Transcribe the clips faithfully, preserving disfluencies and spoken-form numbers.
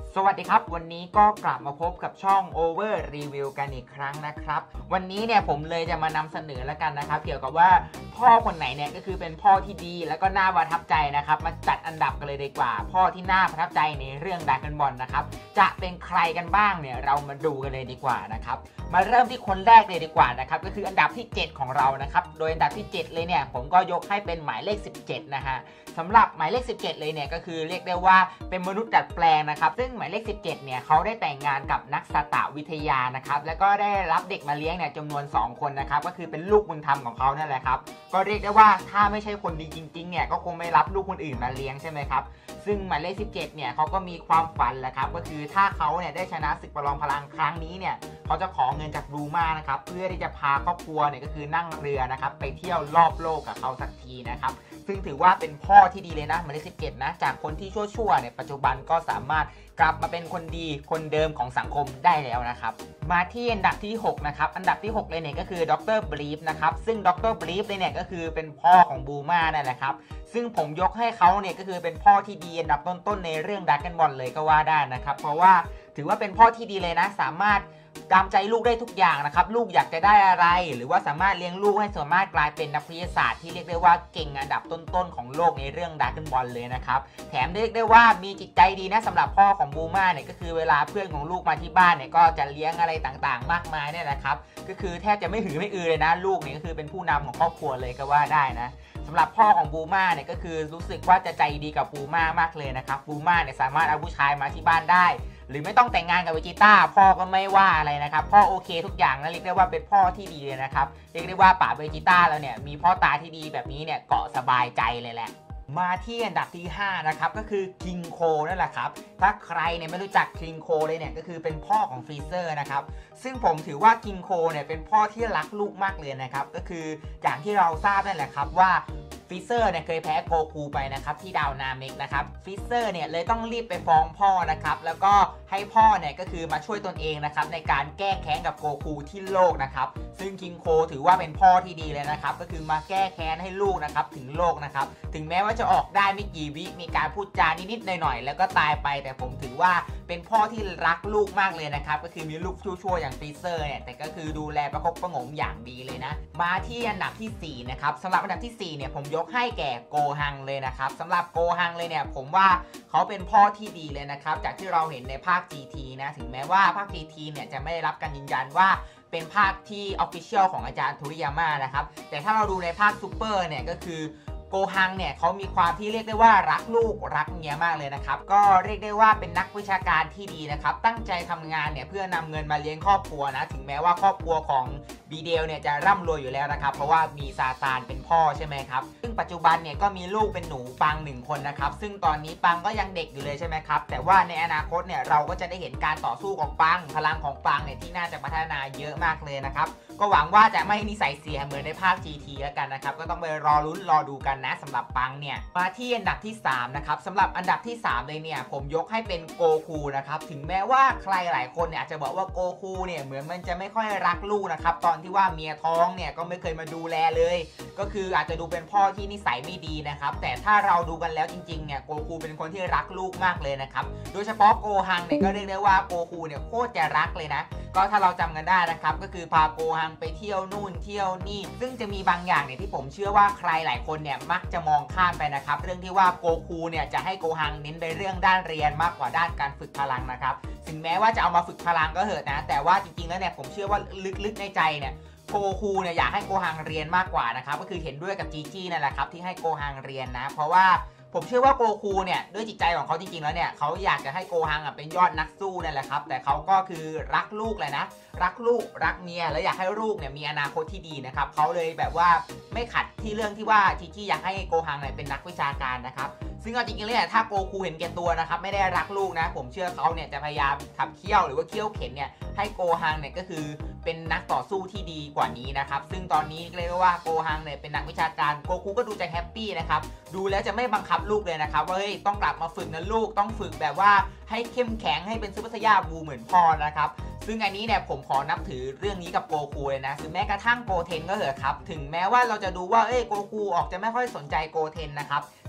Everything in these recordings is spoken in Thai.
สวัสดีครับวันนี้ก็กลับมาพบกับช่อง Over Review กันอีกครั้งนะครับวันนี้เนี่ยผมเลยจะมานำเสนอแล้วกันนะครับเกี่ยวกับว่าพ่อคนไหนเนี่ยก็คือเป็นพ่อที่ดีแล้วก็น่าประทับใจนะครับมาจัดอันดับกันเลยดีกว่าพ่อที่น่าประทับใจในเรื่องดราก้อนบอลนะครับจะเป็นใครกันบ้างเนี่ยเรามาดูกันเลยดีกว่านะครับมาเริ่มที่คนแรกเลยดีกว่านะครับก็คืออันดับที่เจ็ดของเรานะครับโดยอันดับที่เจ็ดเลยเนี่ยผมก็ยกให้เป็นหมายเลขสิบเจ็ดนะฮะสำหรับหมายเลขสิบเจ็ดเลยเนี่ยก็คือเรียกได้ว่าเป็นมนุษย์ดัดแปลงนะครับซึ่งหมายเลขสิบเจ็ดเนี่ยเขาได้แต่งงานกับนักสตวิทยานะครับแล้วก็ได้รับเด็กมาเลี้ยงเนี่ยจำนวนสองคนนะครับก็คือเป็นลูกบุญธรรมของเขานั่นแหละครับก็เรียกได้ว่าถ้าไม่ใช่คนดีจริงๆเนี่ยก็คงไม่รับลูกคนอื่นมาเลี้ยงใช่ไหมครับซึ่งหมายเลขสิบเจ็ดเนี่ยเขาก็มีความฝันแหละครับก็คือถ้าเขาเนี่ยได้ชนะศึกประลองพลังครั้งนี้เนี่ยเขาจะขอเงินจากบลูมานะครับเพื่อที่จะพาครอบครัวเนี่ยก็คือนั่งเรือนะครับไปเที่ยวรอบโลกกับเขาสักทีนะครับซึ่งถือว่าเป็นพ่อที่ดีเลยนะหมายเลขสิบเจ็ดนะจากคนที่ชั่วๆเนี่ยปัจจุบันก็สามารถกลับมาเป็นคนดีคนเดิมของสังคมได้แล้วนะครับมาที่อันดับที่หกนะครับอันดับที่หกเลยเนี่ยก็คือดรบลีฟนะครับซึ่งดรบลีฟเลยเนี่ยก็คือเป็นพ่อของบูมานั่นแหละครับซึ่งผมยกให้เขาเนี่ยก็คือเป็นพ่อที่ดีอันดับต้นๆในเรื่องดราก้อนบอลเลยก็ว่าได้นะครับเพราะว่าถือว่าเป็นพ่อที่ดีเลยนะสามารถตามใจลูกได้ทุกอย่างนะครับลูกอยากจะได้อะไรหรือว่าสามารถเลี้ยงลูกให้สามารถกลายเป็นนักวิทยาศาสตร์ที่เรียกได้ว่าเก่งอันดับต้นๆของโลกในเรื่องดราก้อนบอลเลยนะครับแถมเรียกได้ว่ามีจิตใจดีนะสำหรับพ่อของบูมาเนี่ยก็คือเวลาเพื่อนของลูกมาที่บ้านเนี่ยก็จะเลี้ยงอะไรต่างๆมากมายเนี่ยนะครับก็คือแทบจะไม่หือไม่อือเลยนะลูกเนี่ยก็คือเป็นผู้นำของครอบครัวเลยก็ว่าได้นะสำหรับพ่อของบูมาเนี่ยก็คือรู้สึกว่าจะใจดีกับบูมามากเลยนะครับบูมาเนี่ยสามารถเอาผู้ชายมาที่บ้านได้หรือไม่ต้องแต่งงานกับเวจิต้าพ่อก็ไม่ว่าอะไรนะครับพ่อโอเคทุกอย่างนะเรียกได้ว่าเป็นพ่อที่ดีเลยนะครับเรียกได้ว่าป่าเวจิต้าแล้วเนี่ยมีพ่อตาที่ดีแบบนี้เนี่ยเกาะสบายใจเลยแหละมาที่อันดับที่ห้านะครับก็คือคิงโคนั่นแหละครับถ้าใครเนี่ยไม่รู้จักคิงโคเลยเนี่ยก็คือเป็นพ่อของฟรีเซอร์นะครับซึ่งผมถือว่าคิงโคเนี่ยเป็นพ่อที่รักลูกมากเลยนะครับก็คืออย่างที่เราทราบนั่นแหละครับว่าฟิเซอร์เนี่ยเคยแพ้โกคูไปนะครับที่ดาวนาเมกนะครับฟิเซอร์เนี่ยเลยต้องรีบไปฟ้องพ่อนะครับแล้วก็ให้พ่อเนี่ยก็คือมาช่วยตนเองนะครับในการแก้แค้นกับโกคูที่โลกนะครับซึ่งคิงโคถือว่าเป็นพ่อที่ดีเลยนะครับก็คือมาแก้แค้นให้ลูกนะครับถึงโลกนะครับถึงแม้ว่าจะออกได้ไม่กี่วิมีการพูดจานิดๆหน่อยๆแล้วก็ตายไปแต่ผมถือว่าเป็นพ่อที่รักลูกมากเลยนะครับก็คือมีลูกชั่วๆอย่างฟิเซอร์เนี่ยแต่ก็คือดูแลประคบประหงมอย่างดีเลยนะมาที่อันดับที่สี่นะครับสำหรับอันดับที่สี่เนี่ยผมยกให้แก่โกฮังเลยนะครับสำหรับโกฮังเลยเนี่ยผมว่าเขาเป็นพ่อที่ดีเลยนะครับจากที่เราเห็นในภาค จี ที นะถึงแม้ว่าภาค จี ที เนี่ยจะไม่ได้รับการยืนยันว่าเป็นภาคที่ Official ของอาจารย์โทริยาม่านะครับแต่ถ้าเราดูในภาคซูเปอร์เนี่ยก็คือโกฮังเนี่ยเขามีความที่เรียกได้ว่ารักลูกรักเมียมากเลยนะครับก็เรียกได้ว่าเป็นนักวิชาการที่ดีนะครับตั้งใจทำงานเนี่ยเพื่อนำเงินมาเลี้ยงครอบครัวนะถึงแม้ว่าครอบครัวของบีเดลเนี่ยจะร่ำรวยอยู่แล้วนะครับเพราะว่ามีซาตานเป็นพ่อใช่ไหมครับซึ่งปัจจุบันเนี่ยก็มีลูกเป็นหนูปังหนึ่งคนนะครับซึ่งตอนนี้ปังก็ยังเด็กอยู่เลยใช่ไหมครับแต่ว่าในอนาคตเนี่ยเราก็จะได้เห็นการต่อสู้ของปังพลังของปังเนี่ยที่น่าจะพัฒนาเยอะมากเลยนะครับก็หวังว่าจะไม่นิสัยเสียเหมือนในภาค จี ที แล้วกันนะครับก็ต้องไปรอลุ้นรอดูกันนะสำหรับปังเนี่ยมาที่อันดับที่สามนะครับสำหรับอันดับที่สามเลยเนี่ยผมยกให้เป็นโกคูนะครับถึงแม้ว่าใครหลายคนเนี่ยอาจจะบอกว่าโกคูเนี่ยเหมือนมันจะไม่ค่อยรักลูกนะครับตอนที่ว่าเมียท้องเนี่ยก็ไม่เคยมาดูแลเลยก็คืออาจจะดูเป็นพ่อที่นิสัยไม่ดีนะครับแต่ถ้าเราดูกันแล้วจริงๆเนี่ยโกคูเป็นคนที่รักลูกมากเลยนะครับโดยเฉพาะโกฮังเนี่ยก็เรียกได้ว่าโกคูเนี่ยโคตรจะรักเลยนะก็ถ้าเราจำกันได้นะครับก็คือพาโกฮังไปเที่ยวนู่นเที่ยวนี่ซึ่งจะมีบางอย่างเนี่ยที่ผมเชื่อว่าใครหลายคนเนี่ยมักจะมองข้ามไปนะครับเรื่องที่ว่าโกคูเนี่ยจะให้โกฮังเน้นไปเรื่องด้านเรียนมากกว่าด้านการฝึกพลังนะครับถึงแม้ว่าจะเอามาฝึกพลังก็เถอะนะแต่ว่าจริงๆแล้วเนี่ยผมเชื่อว่าลึกๆในใจเนี่ยโกคูเนี่ยอยากให้โกฮังเรียนมากกว่านะครับก็คือเห็นด้วยกับจีจี้นั่นแหละครับที่ให้โกฮังเรียนนะเพราะว่าผมเชื่อว่าโกคูเนี่ยด้วยจิตใจของเขาจริงๆแล้วเนี่ยเขาอยากจะให้โกฮังเป็นยอดนักสู้นั่นแหละครับแต่เขาก็คือรักลูกเลยนะรักลูกรักเมียแล้วอยากให้ลูกเนี่ยมีอนาคตที่ดีนะครับเขาเลยแบบว่าไม่ขัดที่เรื่องที่ว่าจีจี้อยากให้โกฮังเนี่ยเป็นนักวิชาการนะครับซึ่งเอาจริงๆเลยถ้าโกคูเห็นแก่ตัวนะครับไม่ได้รักลูกนะผมเชื่อเขาเนี่ยจะพยายามขับเคี่ยวหรือว่าเคี่ยวเข็นเนี่ยให้โกฮังเนี่ยก็คือเป็นนักต่อสู้ที่ดีกว่านี้นะครับซึ่งตอนนี้เรียกว่าโกฮังเนี่ยเป็นนักวิชาการโกคูก็ดูจะแฮปปี้นะครับดูแล้วจะไม่บังคับลูกเลยนะครับว่าเฮ้ยต้องกลับมาฝึกนะลูกต้องฝึกแบบว่าให้เข้มแข็งให้เป็นซูเปอร์ไซย่าบูเหมือนพ่อนะครับ ซึ่งอันนี้เนี่ยผมขอนับถือเรื่องนี้กับโกคูเลยนะคือแม้กระทั่งโกเทนก็เถอะครับถึงแม้ว่าเราจะดูว่าเอ้ยโกคูออกจะไม่ค่อยสนใจโกเทนนะครับ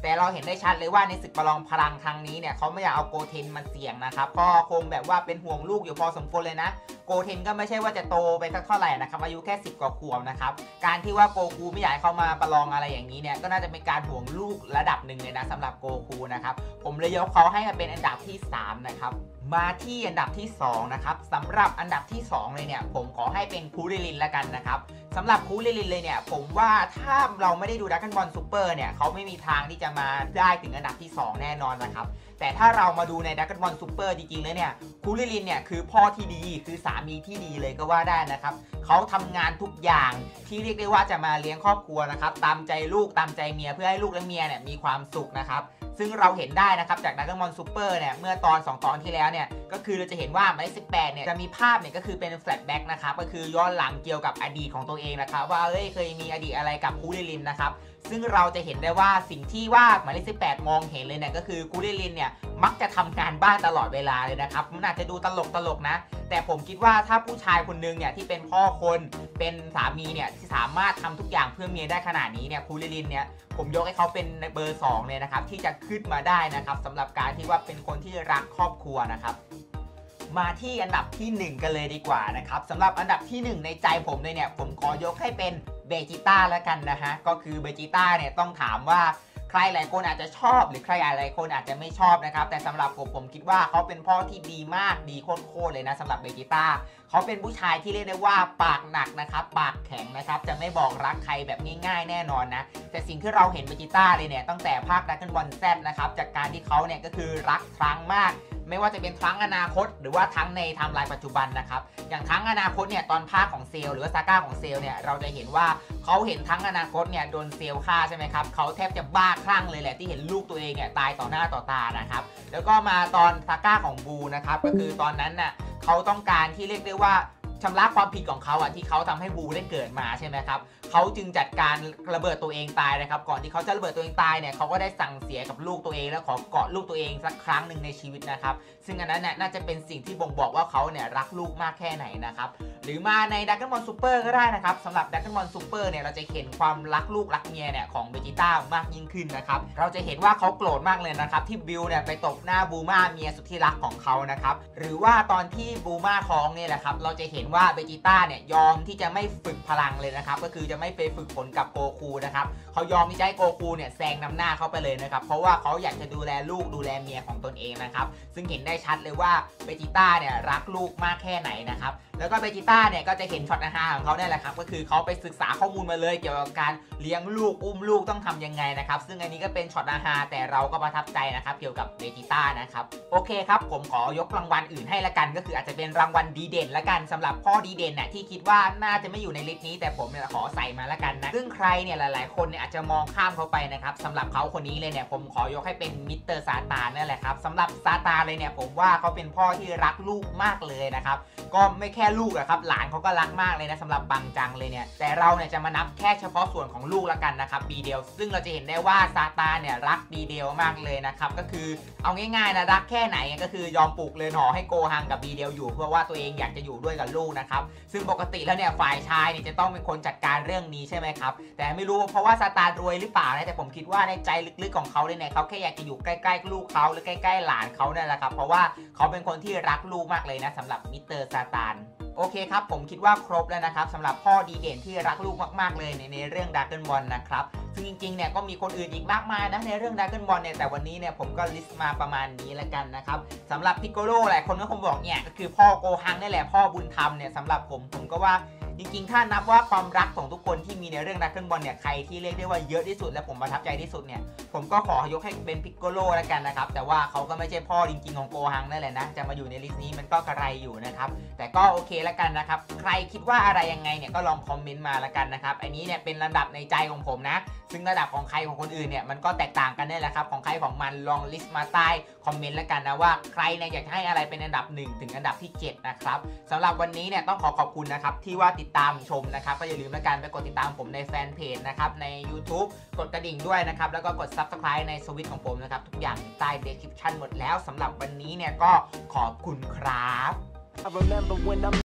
แต่เราเห็นได้ชัดเลยว่าในศึกประลองพลังครั้งนี้เนี่ยเขาไม่อยากเอาโกเทนมาเสี่ยงนะครับก็คงแบบว่าเป็นห่วงลูกอยู่พอสมควรเลยนะโกเทนก็ไม่ใช่ว่าจะโตไปสักเท่าไหร่นะครับอายุแค่สิบกว่าขวบนะครับการที่ว่าโกคูไม่อยากเข้ามาประลองอะไรอย่างนี้เนี่ยก็น่าจะเป็นการห่วงลูกระดับหนึ่งเลยนะสำหรับโกคูนะครับผมเลยยกเขาให้มาเป็นอันดับที่สามนะครับมาที่อันดับที่สองนะครับสำหรับอันดับที่สองเลยเนี่ยผมขอให้เป็นคูริลินละกันนะครับสำหรับคูริลินเลยเนี่ยผมว่าถ้าเราไม่ได้ดูดราก้อนบอลซูเปอร์เนี่ยเขาไม่มีทางที่จะมาได้ถึงอันดับที่สองแน่นอนนะครับแต่ถ้าเรามาดูในดราก้อนบอลซูเปอร์จริงๆแล้วเนี่ยคูริลินเนี่ยคือพ่อที่ดีคือสามีที่ดีเลยก็ว่าได้นะครับเขาทำงานทุกอย่างที่เรียกได้ว่าจะมาเลี้ยงครอบครัวนะครับตามใจลูกตามใจเมียเพื่อให้ลูกและเมียเนี่ยมีความสุขนะครับซึ่งเราเห็นได้นะครับจากดราก้อนบอลซูเปอร์เนี่ยเมื่อตอนสองตอนที่แล้วเนี่ยก็คือเราจะเห็นว่าหมายเลขสิบแปดเนี่ยจะมีภาพเนี่ยก็คือเป็นแฟลชแบ็กนะครับก็คือย้อนหลังเกี่ยวกับอดีตของตัวเองนะครับว่าเอ้ยเคยมีอดีตอะไรกับคูริลินนะครับซึ่งเราจะเห็นได้ว่าสิ่งที่ว่าหมายเลขสิบแปดมองเห็นเลยเนี่ยก็คือคูริลินเนี่ยมักจะทำงานบ้านตลอดเวลาเลยนะครับมันอาจจะดูตลกตลกนะแต่ผมคิดว่าถ้าผู้ชายคนนึงเนี่ยที่เป็นพ่อคนเป็นสามีเนี่ยที่สามารถทำทุกอย่างเพื่อเมียได้ขนาดนี้เนี่ยคูริลินเนี่ยผมยกให้เขาเป็นเบอร์สองเลยนะครับที่จะขึ้นมาได้นะครับสำหรับการที่ว่าเป็นคนที่รักครอบครัวนะครับมาที่อันดับที่หนึ่งกันเลยดีกว่านะครับสำหรับอันดับที่หนึ่งในใจผมเลยเนี่ยผมขอยกให้เป็นเบจิต้าแล้วกันนะฮะก็คือเบจิต้าเนี่ยต้องถามว่าใครหลายคนอาจจะชอบหรือใครหลายคนอาจจะไม่ชอบนะครับแต่สำหรับผมผมคิดว่าเขาเป็นพ่อที่ดีมากดีโคตรเลยนะสำหรับเบจิต้าเขาเป็นผู้ชายที่เรียกได้ว่าปากหนักนะครับปากแข็งนะครับจะไม่บอกรักใครแบบง่ายๆแน่นอนนะแต่สิ่งที่เราเห็นเบจิต้าเลยเนี่ยตั้งแต่ภาคดราก้อนบอลแซดนะครับจากการที่เขาเนี่ยก็คือรักทรังมากไม่ว่าจะเป็นทั้งอนาคตหรือว่าทั้งในไทม์ไลน์ปัจจุบันนะครับอย่างทั้งอนาคตเนี่ยตอนภาคของเซลล์หรือว่าซาก้าของเซลล์เนี่ยเราจะเห็นว่าเขาเห็นทั้งอนาคตเนี่ยโดนเซลล์ฆ่าใช่ไหมครับเขาแทบจะบ้าคลั่งเลยแหละที่เห็นลูกตัวเองเนี่ยตายต่อหน้าต่อตานะครับแล้วก็มาตอนซาก้าของบูนะครับก็คือตอนนั้นน่ะเขาต้องการที่เรียกได้ว่าชำระความผิดของเขาอ่ะที่เขาทำให้บูได้เกิดมาใช่ไหมครับเขาจึงจัดการระเบิดตัวเองตายนะครับก่อนที่เขาจะระเบิดตัวเองตายเนี่ยเขาก็ได้สั่งเสียกับลูกตัวเองแล้วขอเกาะลูกตัวเองสักครั้งหนึ่งในชีวิตนะครับซึ่งอันนั้นเนี่ยน่าจะเป็นสิ่งที่บ่งบอกว่าเขาเนี่ยรักลูกมากแค่ไหนนะครับหรือมาในดราก้อนบอลซูเปอร์ก็ได้นะครับสำหรับดราก้อนบอลซูเปอร์เนี่ยเราจะเห็นความรักลูกรักเมียเนี่ยของเบจิต้ามากยิ่งขึ้นนะครับเราจะเห็นว่าเขาโกรธมากเลยนะครับที่บิลเนี่ยไปตบหน้าบูมาเมียสุดที่รักของเขานะครับหรือว่าตอนที่บูมาท้องเนี่ยแหละครับเราจะเห็นว่าเบจิต้าเนี่ยยอมที่จะไม่ฝึกพลังเลยนะครับก็คือจะไม่ไปฝึกฝนกับโกคูนะครับเขายอมที่จะให้โกคูเนี่ยแซงนำหน้าเขาไปเลยนะครับเพราะว่าเขาอยากจะดูแลลูกดูแลเมียของตนเองนะครับซึ่งเห็นได้ชัดเลยว่าเบจิต้าเนี่ยรักลูกมากแค่ไหนนะครับแล้วก็เบจิต้าเนี่ยก็จะเห็นช็อตอาหารของเขาเนี่ยแหละครับก็คือเขาไปศึกษาข้อมูลมาเลยเกี่ยวกับการเลี้ยงลูกอุ้มลูกต้องทำยังไงนะครับซึ่งอันนี้ก็เป็นช็อตอาหารแต่เราก็ประทับใจนะครับเกี่ยวกับเบจิต้านะครับโอเคครับผมขอยกรางวัลอื่นให้ละกันก็คืออาจจะเป็นรางวัลดีเด่นละกันสำหรับพ่อดีเด่นน่ะที่คิดว่าน่าจะไม่อยู่ในลิสต์นี้แต่ผมเนี่ยขอใส่มาละกันนะซึ่งใครเนี่ยหลายๆคนเนี่ยอาจจะมองข้ามเขาไปนะครับสำหรับเขาคนนี้เลยเนี่ยผมขอยกให้เป็นมิสเตอร์ซาตานนั่นแหละครับสำหรับซาตานเลยเนี่ยผมว่าเขาเป็นพ่อที่รักลูกมากเลยนะครับก็ไม่แค่ลูกอะครับหลานเขาก็รักมากเลยนะสำหรับบังจังเลยเนี่ยแต่เราเนี่ยจะมานับแค่เฉพาะส่วนของลูกละกันนะครับบีเดลซึ่งเราจะเห็นได้ว่าซาตานเนี่ยรักบีเดลมากเลยนะครับก็คือเอาง่ายๆนะรักแค่ไหนก็คือยอมปลูกเรือนหอให้โกฮังกับบีเดลอยู่เพื่อว่าตัวเองอยากจะอยู่ด้วยกับลูกนะครับซึ่งปกติแล้วเนี่ยฝ่ายชายเนี่ยจะต้องเป็นคนจัดการเรื่องนี้ใช่ไหมครับแต่ไม่รู้เพราะว่าซาตานรวยหรือเปล่านะแต่ผมคิดว่าในใจลึกๆของเขาเนี่ยเขาแค่อยากจะอยู่ใกล้ๆลูกเขาหรือใกล้ๆหลานเขาเนี่ยแหละครับเพราะว่าเขาเป็นคนที่รักลูกมากเลยนะสำหรับมิสเตอร์ซาตานโอเคครับผมคิดว่าครบแล้วนะครับสำหรับพ่อดีเด่นที่รักลูกมากๆเลยในในเรื่องดราก้อนบอลนะครับซึ่งจริงๆเนี่ยก็มีคนอื่นอีกมากมายนะในเรื่องดราก้อนบอลเนี่ยแต่วันนี้เนี่ยผมก็ลิสต์มาประมาณนี้แล้วกันนะครับสำหรับพิกโกโลหลายคนก็คงบอกเนี่ยก็คือพ่อโกฮังนี่แหละพ่อบุญธรรมเนี่ยสำหรับผมผมก็ว่าจริงๆถ้านับว่าความรักของทุกคนที่มีในเรื่องดราก้อนบอลเนี่ยใครที่เรียกได้ว่าเยอะที่สุดและผมประทับใจที่สุดเนี่ยผมก็ขอยกให้เป็นพิกโกโลแล้วกันนะครับแต่ว่าเขาก็ไม่ใช่พ่อจริงๆของโกฮังนั่นแหละนะจะมาอยู่ในลิสต์นี้มันก็กระไรอยู่นะครับแต่ก็โอเคแล้วกันนะครับใครคิดว่าอะไรยังไงเนี่ยก็ลองคอมเมนต์มาแล้วกันนะครับอันนี้เนี่ยเป็นระดับในใจของผมนะซึ่งระดับของใครของคนอื่นเนี่ยมันก็แตกต่างกันนี่แหละครับของใครของมันลองลิสต์มาใต้คอมเมนต์แล้วกันนะว่าใครเนี่ยอยากให้อะไรเป็นอันดับหนึ่งถึงอันดับที่เจ็ดนะครับสำหรับวันนี้เนี่ยต้องขอขอบคุณนะครับที่ว่าติดตามชมนะครับก็อย่าลืมแล้วกันไปกดติดตามผมในแฟนเพจนะครับใน YouTube กดกระดิ่งด้วยนะครับแล้วก็กด ซับสไครบ์ ในสวิตช์ของผมนะครับทุกอย่างใต้ description หมดแล้วสำหรับวันนี้เนี่ยก็ขอบคุณครับ